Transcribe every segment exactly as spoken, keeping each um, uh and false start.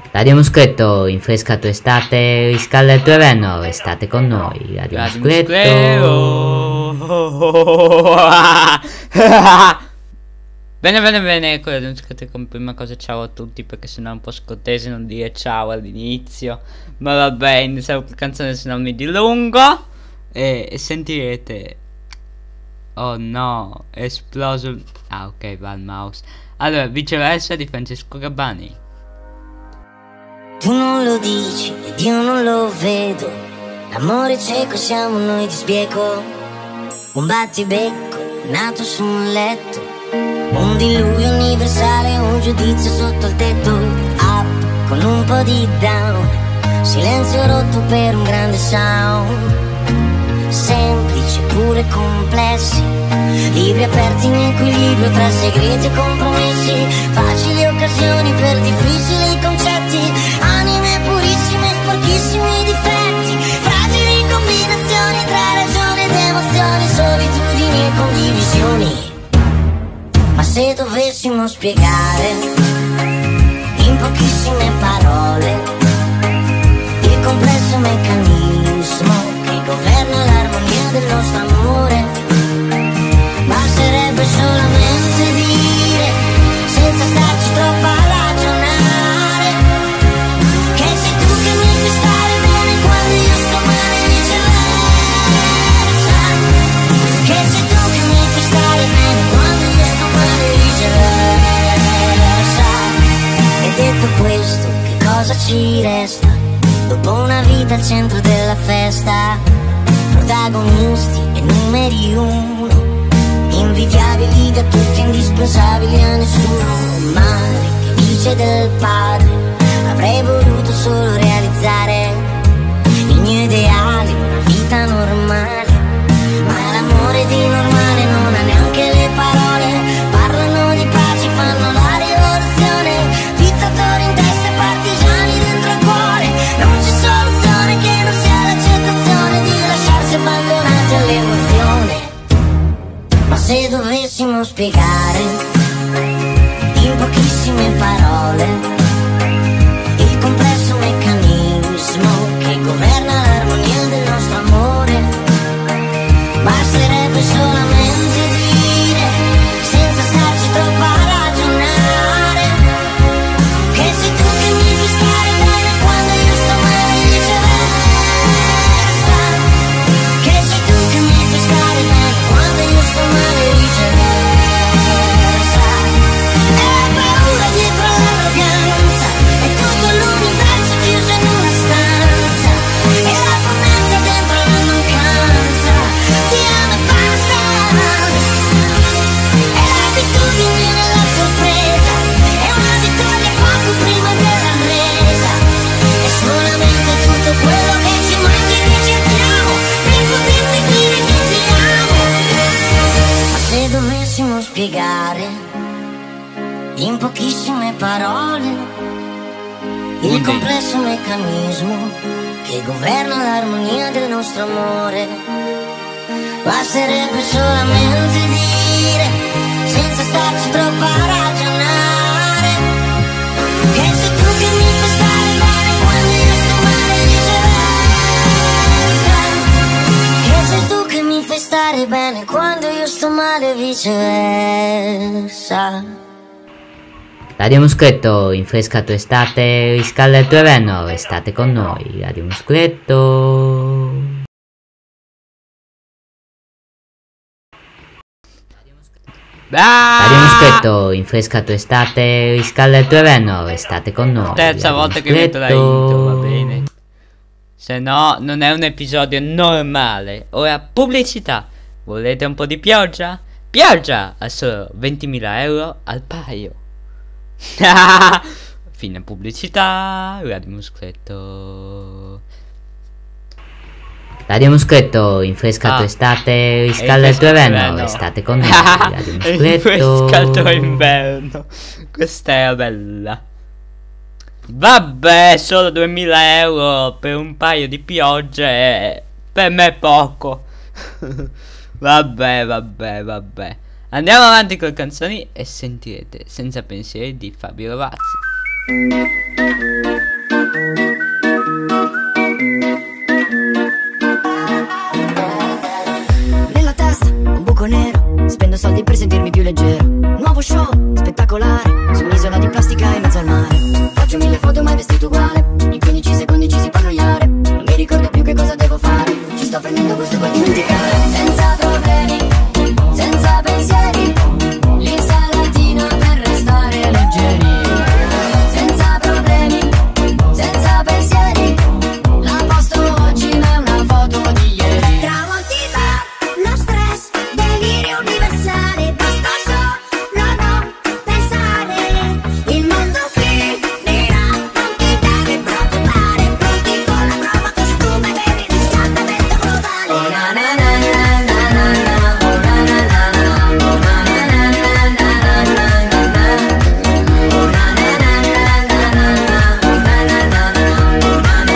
Radio Muschetto, rinfresca tua estate, riscalda il tuo renno, restate con noi. Radio, Radio Muschetto. Bene, bene, bene, ecco, Radio Muschetto, come prima cosa ciao a tutti, perché sennò è un po' scortese non dire ciao all'inizio. Ma vabbè, iniziamo con la canzone, se non mi dilungo. E, e sentirete... Oh no, è esploso... Ah ok, va il mouse. Allora, viceversa di Francesco Gabbani. Tu non lo dici ed io non lo vedo. L'amore cieco siamo noi di sbieco. Un battibecco nato su un letto. Un diluvio universale, un giudizio sotto il tetto. Up con un po' di down. Silenzio rotto per un grande sound. Semplici pure complessi. Libri aperti in equilibrio tra segreti e compromessi. Facili occasioni per difficili concetti. Anime purissime, sporchissimi difetti. Fragili combinazioni tra ragione ed emozioni. Solitudini e condivisioni. Ma se dovessimo spiegare in pochissime parole il complesso meccanismo che governa l'armonia del nostro amore, basterebbe solamente dire, senza starci troppo a ragionare, che sei tu che mi fai stare bene quando io sto male e viceversa. Che sei tu che mi fai stare bene quando io sto male e viceversa. E detto questo, che cosa ci resta? Dopo una vita al centro della festa, protagonisti e numeri uno, invidiabili da tutti, indispensabili a nessuno. Madre che dice del padre, avrei voluto solo realizzare il mio ideale, una vita normale. Ma l'amore di normale non ha neanche le parole. Parlano di pace, fanno la rivoluzione. Dittatori in testa e partigiani dentro il cuore. Non c'è soluzione che non sia l'accettazione di lasciarsi abbandonati all'emozione. Ma se dovessimo spiegare in pochissime parole il complesso meccanismo che governa l'armonia del nostro amore, basterebbe solamente dire, senza starci troppo a ragionare, che sei tu che mi fai stare bene quando io sto male e viceversa. Che sei tu che mi fai stare bene quando io sto male e viceversa. E la paura dietro l'arroganza è tutto l'universo chiuso in una stanza. E la promessa dentro la mancanza. Ti amo e basta. E l'abitudine nella sorpresa è una vittoria poco prima della resa. È solamente tutto quello che ci manca e che cerchiamo per poterti dire che ti amo. Ma se dovessimo spiegare in pochissime parole il complesso meccanismo che governa l'armonia del nostro amore, basterebbe solamente dire, senza starci troppo a ragionare, che sei tu che mi fai stare bene quando io sto male e viceversa. Che sei tu che mi fai stare bene quando io sto male e viceversa. Radio Muschetto, rinfresca tua estate, riscalda il tuo renno, restate con noi. Radio Muschetto. Radio Muschetto, rinfresca tua estate, riscalda il tuo renno, restate con noi. Terza Radio volta che metto la intro, va bene. Se no, non è un episodio normale. Ora, pubblicità. Volete un po' di pioggia? Pioggia a solo ventimila euro al paio. Fine pubblicità. Radio Muschetto. Radio Muschetto, rinfresca Ah. tua estate, riscalda il tuo renno, restate con noi. Radio Muschetto. Rinfresca il tuo inverno. Questa era bella. Vabbè, solo duemila euro per un paio di piogge, per me è poco. Vabbè, vabbè, vabbè. Andiamo avanti con le canzoni e sentirete Senza pensieri di Fabio Rovazzi. Nella testa un buco nero, spendo soldi per sentirmi più leggero. Nuovo show, spettacolare, su un'isola di plastica in mezzo al mare. Faccio mille foto mai vestito uguale, in quindici secondi ci si può annoiare. Non mi ricordo più che cosa devo fare, ci sto prendendo gusto per dimenticare. Senza problemi, senza pensieri, l'insalatina per restare leggeri. Senza problemi, senza pensieri, la posto oggi ma è una foto di ieri. Tramonti va, lo stress, delirio universale, basta solo non pensare, il mondo finirà, non ti deve preoccupare, pronti con la prova costume per il riscaldamento globale. Oh na na na na na na na, oh na na na na, oh na na na na na na na na, oh na na na na na na na, oh na na na na, oh na na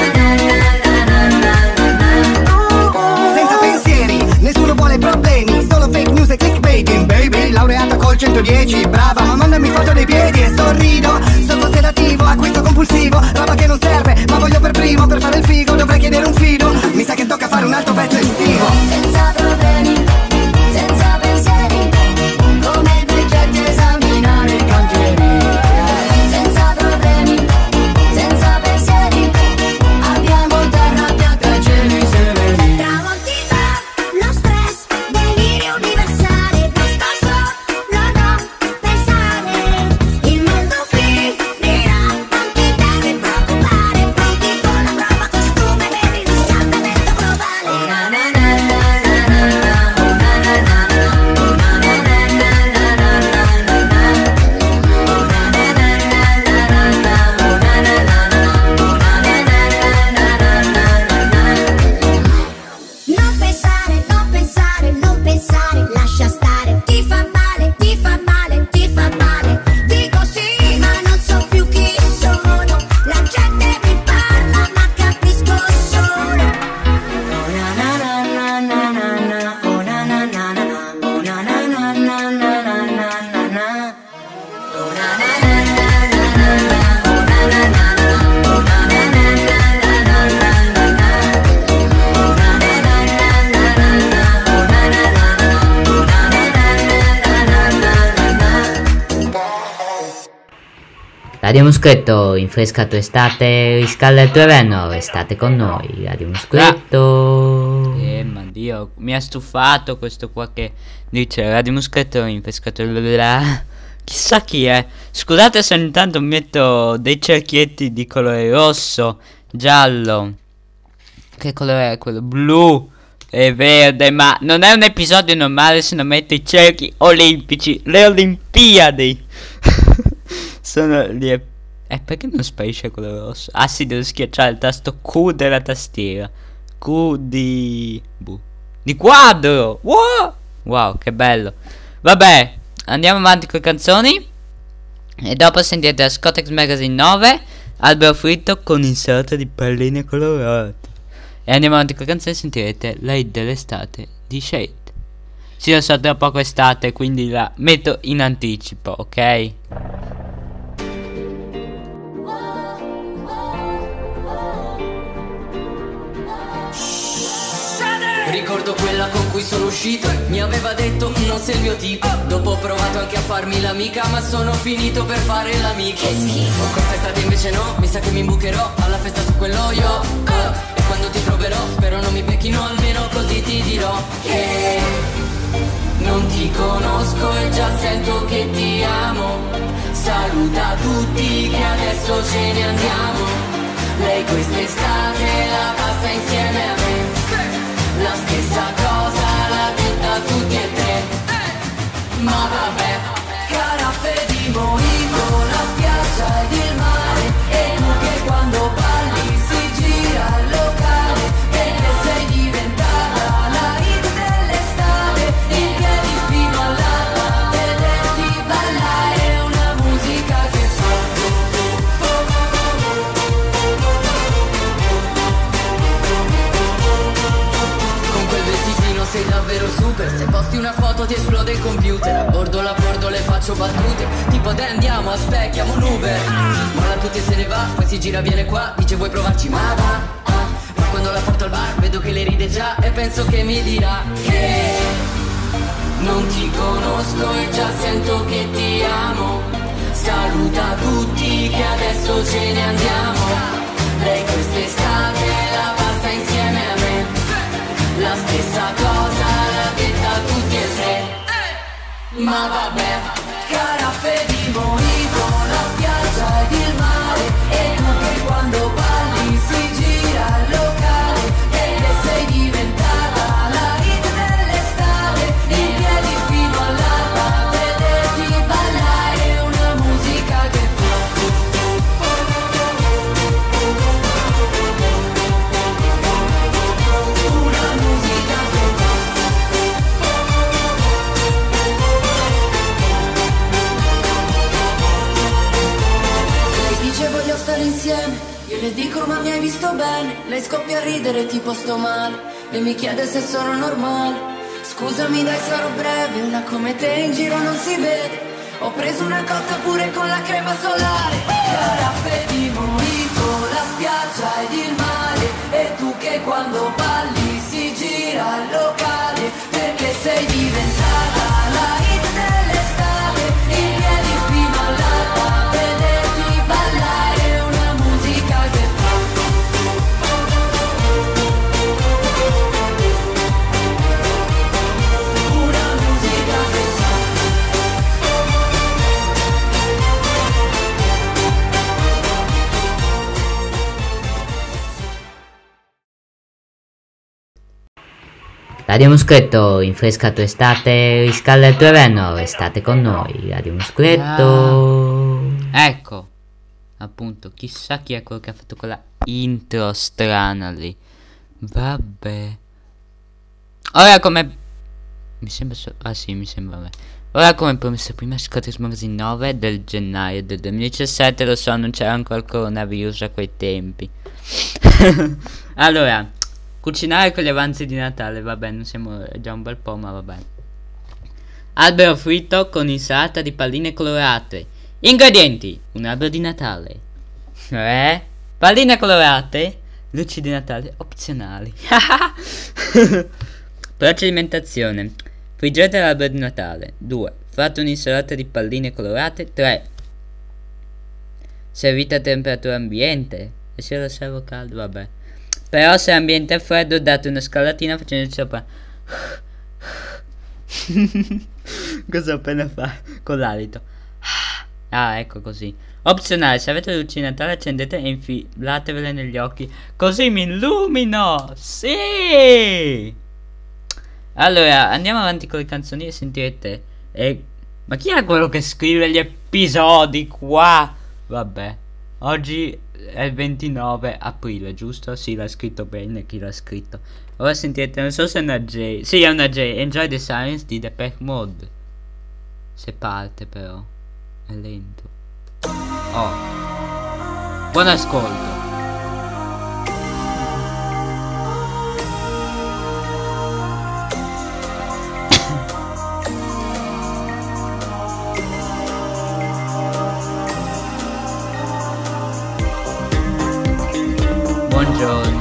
na na na na. Senza pensieri, nessuno vuole problemi, solo fake news e clickbaiting, baby. Laureata col centodieci, brava, ma mandami foto dei piedi e sorrido. Sotto sedativo, acquisto compulsivo, roba che non serve, ma voglio per primo. Per fare il figo dovrei chiedere un fido, mi sa che tocca fare un altro pezzo estivo. Senza problemi, senza pensieri, come il vecchietto esaminare i cantieri. Senza problemi, senza pensieri, abbiamo terra piatta e cieli severi. Tramonti va, lo stress, delirio universale, basta solo non pensare, il mondo finirà, non ti deve preoccupare, pronti con la prova costume per il riscaldamento globale. Oh na na na na na na na, oh na na na na, oh na na na na na na na na na, oh na na na na na na na, oh na na na na, oh na na na na na na na na. Non pensare, non pensare, non pensare, lascia stare, ti fa male, ti fa male, ti fa male. Dico sì, ma non so più chi sono, la gente mi parla, ma capisco solo. Oh na na na na na na na, oh na na na na na, oh na na na na na na na na na. Oh na na na na na na na, oh na na na na, oh na na na na na na na na na. Oh na na na na na na na, oh na na na na na na na na na. Radio Muschetto, infrescato estate, riscalda il terreno, restate con noi, Radio Muschetto. Eh, ma Dio, mi ha stufato questo qua che dice Radio Muschetto infescato il... Chissà chi è. Scusate se ogni tanto metto dei cerchietti di colore rosso, giallo. Che colore è quello? Blu e verde, ma non è un episodio normale se non metto i cerchi olimpici, le Olimpiadi. Sono lì. E eh, perché non sparisce quello rosso? Ah sì, devo schiacciare il tasto Q della tastiera. Q di... Bu. Di quadro! Wow! Wow, che bello. Vabbè, andiamo avanti con le canzoni. E dopo sentirete Scotex Magazine nove, Albero fritto con insalata di palline colorate. E andiamo avanti con le canzoni e sentirete la hit dell'estate di Shade. Sì, lo so, tra poco estate, quindi la metto in anticipo, ok? Ricordo quella con cui sono uscito, mi aveva detto non sei il mio tipo. Dopo ho provato anche a farmi l'amica, ma sono finito per fare l'amico. Che schifo. Quest'estate invece no, mi sa che mi imbucherò alla festa su quello io. E quando ti troverò, spero non mi becchino, almeno così ti dirò che non ti conosco e già sento che ti amo. Saluta tutti che adesso ce ne andiamo. Lei quest'estate la passa insieme a me. La stessa cosa l'ha detta a tutti e tre. Ma vabbè, caraffe di mojito, la spiaggia ed il mare. E tu che quando balli si gira il locale. E che sei diventata la hit dell'estate. In piedi fino all'alba, vederti ballare una musica che fa. Sei davvero super, se posti una foto ti esplode il computer. A bordo la bordo le faccio battute, tipo dai andiamo, aspettiamo un Uber. Molla tutto volte se ne va, poi si gira viene qua, dice vuoi provarci ma va, ah. Ma quando la porto al bar vedo che le ride già e penso che mi dirà che non ti conosco e già sento che ti amo. Saluta tutti che adesso ce ne andiamo. Lei quest'estate la passa insieme a me. La stessa cosa l'ha detta a tutti e tre. Ma vabbè, caraffe di mojito, la spiaggia ed il mare. E tu che quando balli si gira il locale. E che sei diventata la hit dell'estate. In piedi fino all'alba, vederti ballare. Una musica che fa. Una musica che fa. Dice voglio stare insieme, io le dico ma mi hai visto bene. Lei scoppia a ridere tipo sto male e mi chiede se sono normale. Scusami dai sarò breve, una come te in giro non si vede. Ho preso una cotta pure con la crema solare. Caraffe di mojito, la spiaggia ed il mare. E tu che quando balli si gira il locale. Perché sei diventata la hit dell'estate. In piedi fino all'alba, vederti ballare. Una musica che fa. Una musica che fa. Radio Muschetto, rinfresca tua estate, riscalda il tuo inverno, restate con noi, Radio Muschetto. Ecco, appunto, chissà chi è quello che ha fatto quella intro strana lì. Vabbè. Ora come... Mi sembra... So... Ah sì, mi sembra... Vabbè. Ora come promesso prima, Scottish Magazine nove del gennaio del duemiladiciassette. Lo so, non c'era ancora il coronavirus a quei tempi. Allora, cucinare con gli avanzi di Natale. Vabbè, non siamo già un bel po', ma vabbè. Albero fritto con insalata di palline colorate. Ingredienti: un albero di Natale, eh? Palline colorate, luci di Natale opzionali. Procedimentazione: friggete l'albero di Natale. Due. Fate un'insalata di palline colorate. Tre. Servite a temperatura ambiente. E se lo servo caldo, vabbè. Però se l'ambiente è freddo date una scalatina facendo sopra. Cosa ho appena fatto? Con l'alito. Ah, ecco così. Opzionale: se avete le luci di Natale accendete e infilatevele negli occhi. Così mi illumino. Sì. Allora, andiamo avanti con le canzoni e sentirete. E... Ma chi è quello che scrive gli episodi qua? Vabbè. Oggi è il ventinove aprile, giusto? Sì, l'ha scritto bene chi l'ha scritto. Ora sentirete, non so se è una J. Sì, è una J. Enjoy the Silence di Depeche Mode. Se parte però è lento. Oh, buon ascolto. Buongiorno.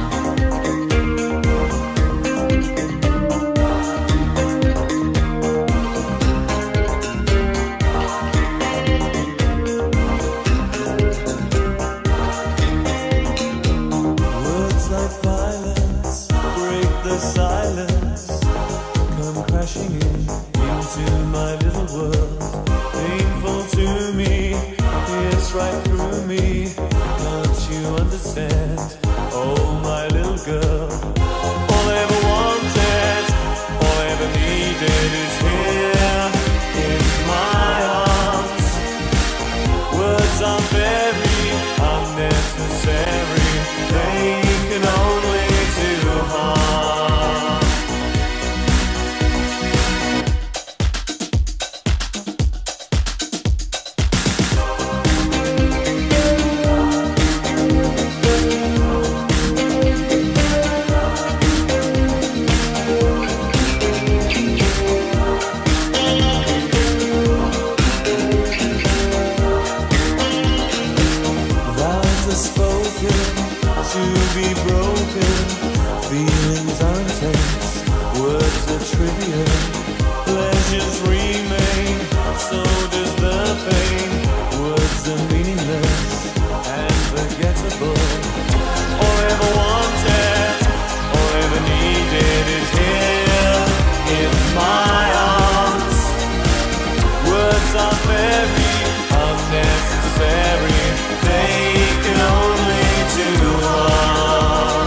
unspoken, to be broken. Feelings are intense, words are trivial. Pleasures remain, so does the pain. Words are meaningless and forgettable. All I ever wanted, all I ever needed is here in my arms. Words are very unnecessary, they can only do harm.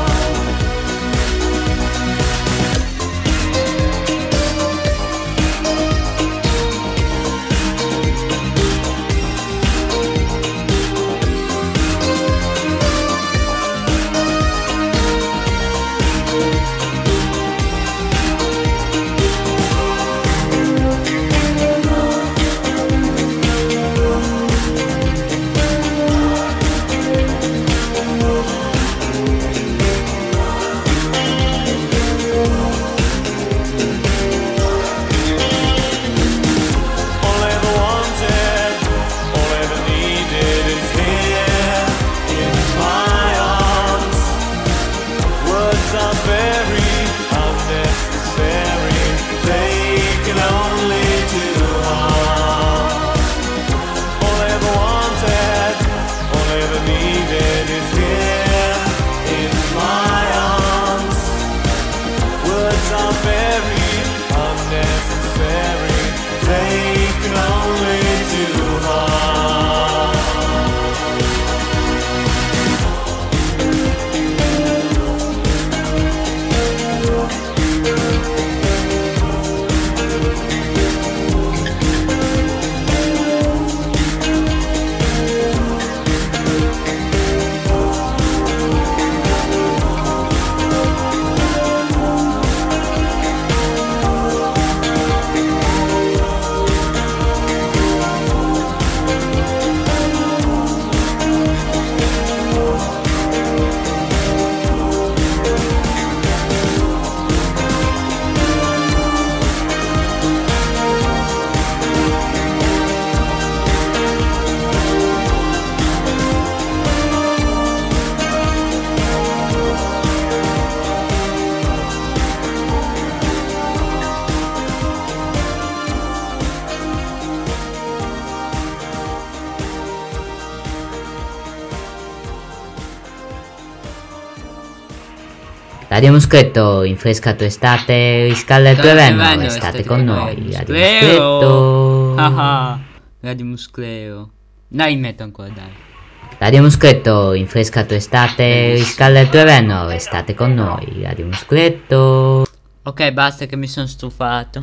Radio Muschetto, Infrescato estate, riscalda il tuo evento, estate con noi. Radio Muschetto. Ah, Radio Muscleo. Dai, metto ancora, dai. Radio Muschetto, Infrescato estate, riscalda il tuo evento, estate con noi. Radio Muschetto. Ok, basta che mi sono stufato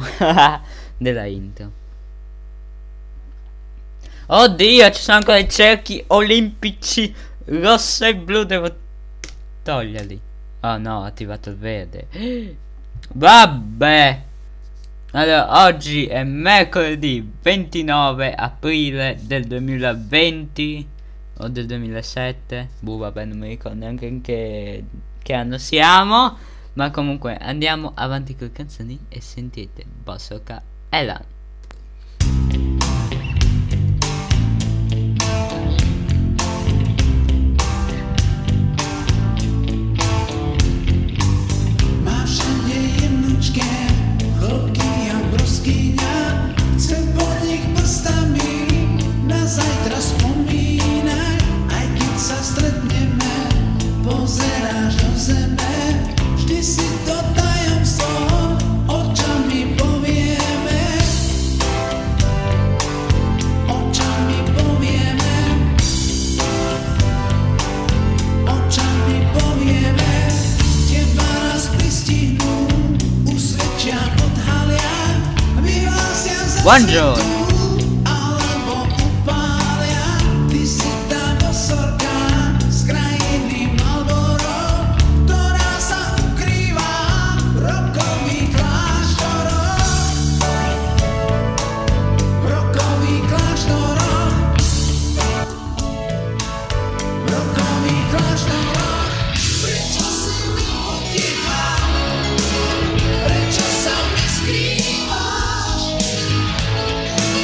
della intro. Oddio, ci sono ancora i cerchi olimpici rosso e blu, devo toglierli. Oh no, ho attivato il verde. Vabbè. Allora, oggi è mercoledì ventinove aprile del duemilaventi o del duemilasette. Boh, vabbè, non mi ricordo neanche in che, che anno siamo. Ma comunque andiamo avanti con le canzoni e sentite Bossoka Elan. Buongiorno. Prečo sa mi skrývaš?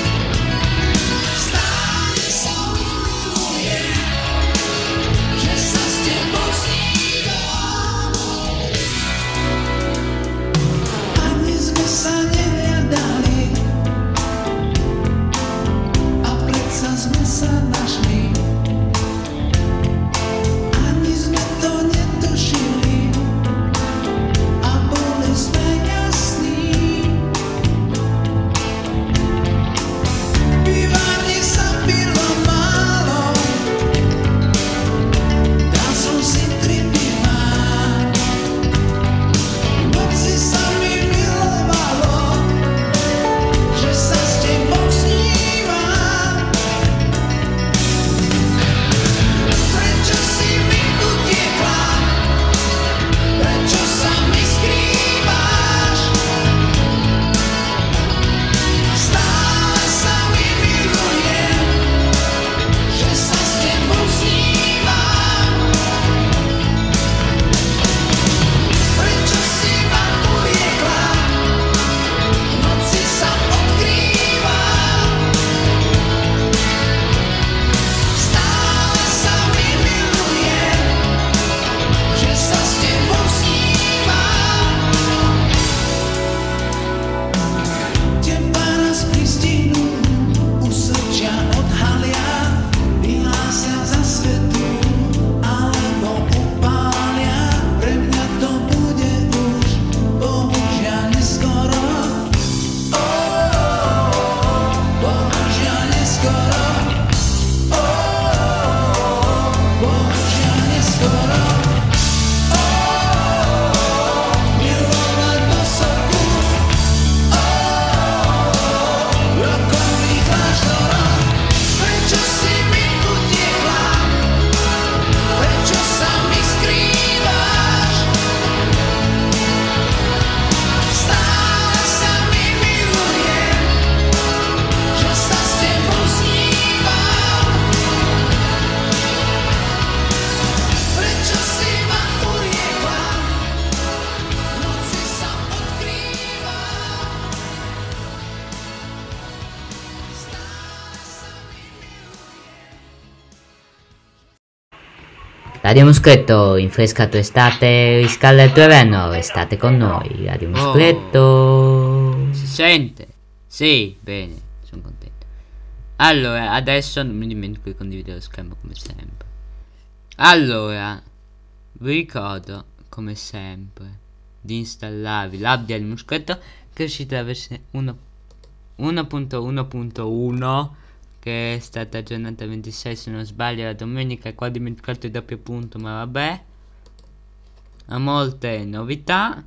Radio Muschetto, infrescato estate, riscalda il terreno, restate con noi. Radio Muschetto. Si sente? Sì, bene, sono contento. Allora, adesso non mi dimentico di condividere lo schermo come sempre. Allora, vi ricordo, come sempre, di installarvi l'app di Radio Muschetto, che è uscita la versione uno punto uno punto uno, che è stata aggiornata il ventisei se non sbaglio la domenica, e qua ho dimenticato il doppio punto, ma vabbè. Ha molte novità.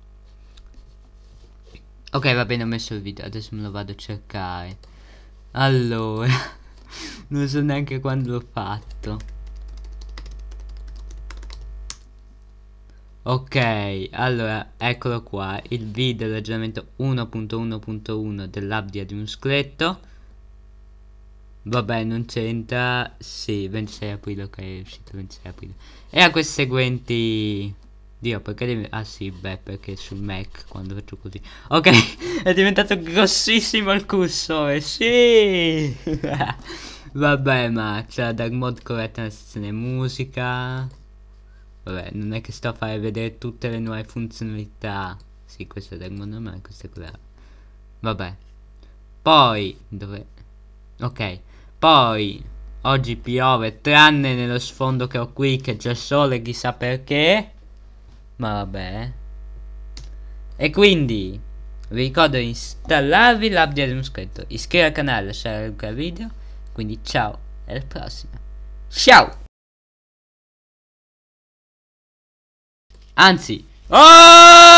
Ok, va bene, ho messo il video, adesso me lo vado a cercare. Allora, non so neanche quando l'ho fatto. Ok, allora, eccolo qua, il video dell'aggiornamento uno punto uno punto uno dell'app di Radio Muschetto. Vabbè, non c'entra. Sì, ventisei aprile, ok, è uscito il ventisei aprile. E ha questi seguenti. Dio, perché devi... Ah sì, beh, perché sul Mac quando faccio così. Ok, è diventato grossissimo il cursore. Sì. Vabbè, ma c'è la dark mode corretta nella sezione musica. Vabbè, non è che sto a fare vedere tutte le nuove funzionalità. Sì, questa è dark mode normale, questa è quella. Vabbè. Poi, dove... Ok, poi oggi piove, tranne nello sfondo che ho qui, che c'è sole, chissà perché. Ma vabbè. E quindi vi ricordo di installarvi l'app di Radio Muschetto, iscrivervi al canale, lasciare il video. Quindi ciao e alla prossima. Ciao. Anzi, oh!